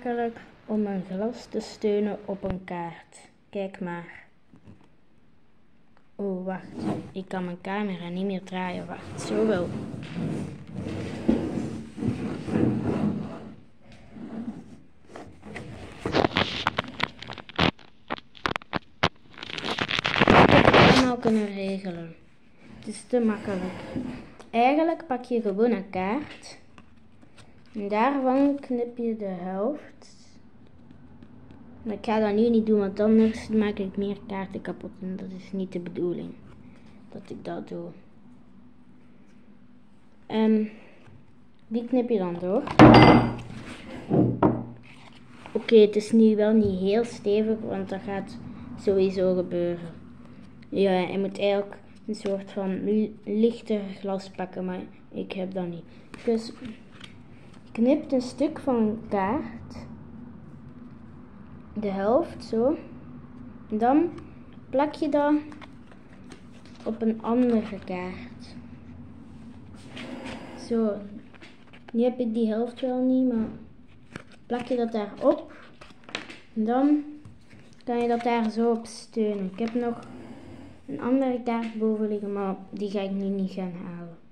makkelijk om een glas te steunen op een kaart. Kijk maar. Oh, wacht. Ik kan mijn camera niet meer draaien. Wacht, zo wel. Ik heb het allemaal kunnen regelen. Het is te makkelijk. Eigenlijk pak je gewoon een kaart. En daarvan knip je de helft. Maar ik ga dat nu niet doen, want anders maak ik meer kaarten kapot. En dat is niet de bedoeling. Dat ik dat doe. Die knip je dan door. Oké, het is nu wel niet heel stevig, want dat gaat sowieso gebeuren. Ja, je moet eigenlijk een soort van lichter glas pakken, maar ik heb dat niet. Dus je knipt een stuk van een kaart. De helft, zo. En dan plak je dat op een andere kaart. Zo. Nu heb ik die helft wel niet, maar plak je dat daarop. En dan kan je dat daar zo op steunen. Ik heb nog een andere kaart boven liggen, maar die ga ik nu niet gaan halen.